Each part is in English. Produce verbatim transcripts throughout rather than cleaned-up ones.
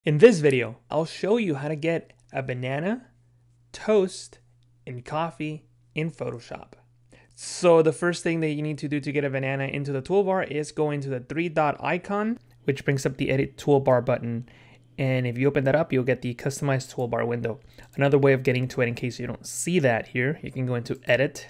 In this video, I'll show you how to get a banana, toast, and coffee in Photoshop. So the first thing that you need to do to get a banana into the toolbar is go into the three dot icon, which brings up the edit toolbar button. And if you open that up, you'll get the customized toolbar window. Another way of getting to it, in case you don't see that here, you can go into edit,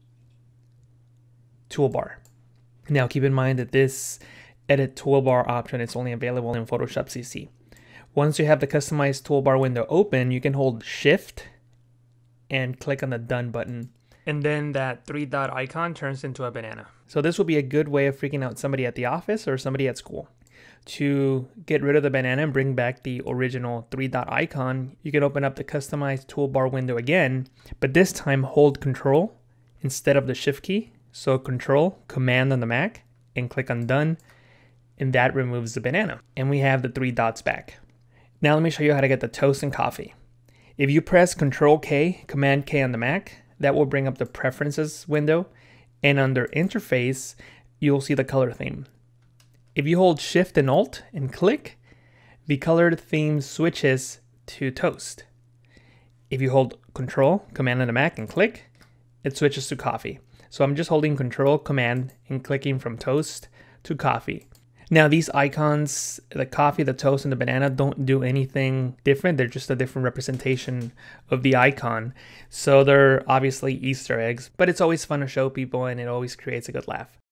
toolbar. Now keep in mind that this edit toolbar option is only available in Photoshop C C. Once you have the customized toolbar window open, you can hold shift and click on the done button. And then that three dot icon turns into a banana. So this will be a good way of freaking out somebody at the office or somebody at school. To get rid of the banana and bring back the original three dot icon, you can open up the customized toolbar window again, but this time hold control instead of the shift key. So control, command on the Mac, and click on done, and that removes the banana. And we have the three dots back. Now let me show you how to get the toast and coffee. If you press control K, command K on the Mac, that will bring up the preferences window, and under interface, you'll see the color theme. If you hold shift and alt and click, the colored theme switches to toast. If you hold control, command on the Mac and click, it switches to coffee. So I'm just holding control, command, and clicking from toast to coffee. Now these icons, the coffee, the toast, and the banana don't do anything different. They're just a different representation of the icon. So they're obviously Easter eggs, but it's always fun to show people and it always creates a good laugh.